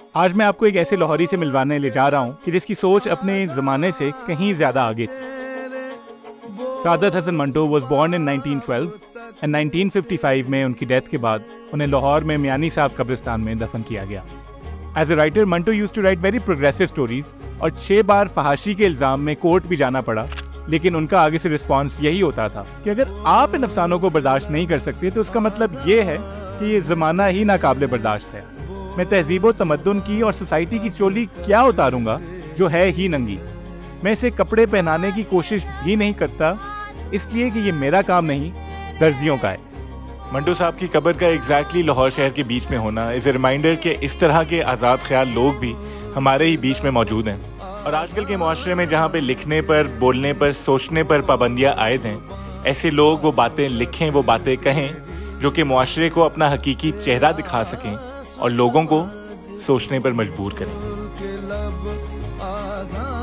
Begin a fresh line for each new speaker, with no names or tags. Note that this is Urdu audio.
آج میں آپ کو ایک ایسے لاہوری سے ملوانے لے جا رہا ہوں کہ جس کی سوچ اپنے زمانے سے کہیں زیادہ آگے تھی۔ Saadat Hasan Manto was born in 1912 and 1955 میں ان کی ڈیتھ کے بعد انہیں لاہور میں میانی صاحب قبرستان میں دفن کیا گیا۔ As a writer Manto used to write very progressive stories, اور 6 بار فحاشی کے الزام میں کورٹ بھی جانا پڑا، لیکن ان کا آگے سے رسپانس یہی ہوتا تھا کہ اگر آپ ان افسانوں کو برداشت نہیں کر سکتے تو اس کا مطلب یہ ہے کہ یہ زمانہ ہی ناقابل برداشت ہے۔ میں تہذیب و تمدن کی اور سوسائٹی کی چولی کیا اتاروں گا جو ہے ہی ننگی؟ میں اسے کپڑے پہنانے کی کوشش بھی نہیں کرتا، اس لیے کہ یہ میرا کام نہیں، درزیوں کا ہے۔ منٹو صاحب کی قبر کا ایگزیکٹلی لاہور شہر کے بیچ میں ہونا از اے ریمائنڈر کہ اس طرح کے آزاد خیال لوگ بھی ہمارے ہی بیچ میں موجود ہیں، اور آج کل کے معاشرے میں جہاں پہ لکھنے پر، بولنے پر، سوچنے پر پابندیاں عائد ہیں، ایسے لوگ وہ باتیں لکھیں، وہ باتیں کہیں جو کہ معاشرے کو اپنا حقیقی چہرہ دکھا سکیں اور لوگوں کو سوچنے پر مجبور کریں۔